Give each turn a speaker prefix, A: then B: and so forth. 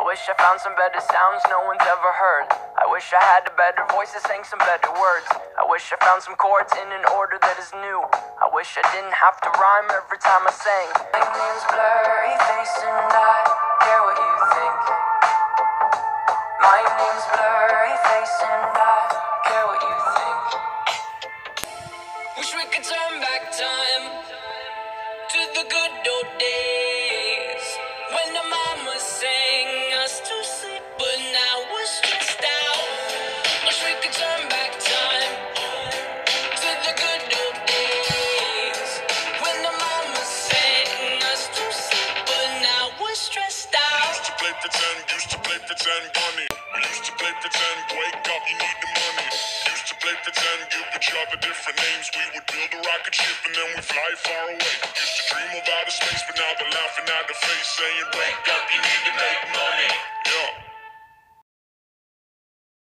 A: wish I found some better sounds no one's ever heard. I wish I had a better voice that sang some better words. I wish I found some chords in an order that is new. I wish I didn't have to rhyme every time I sang. My name's Blurry Face and I care what you think. My name's Blurry Face and I care what you think. Wish we could turn back time to the good old days when the mama sang us to sleep, but now we're stressed out. Wish we could turn back time to the good old days when the mama sang us to sleep, but now we're stressed out.
B: Used to play pretend, bunny. We used to play pretend, wake up, you need the money. Used to play pretend, give each other different names. We would build a rocket ship and then we fly far away. Used to dream of outer space, but now they're laughing at the face, saying, wake up, you need to make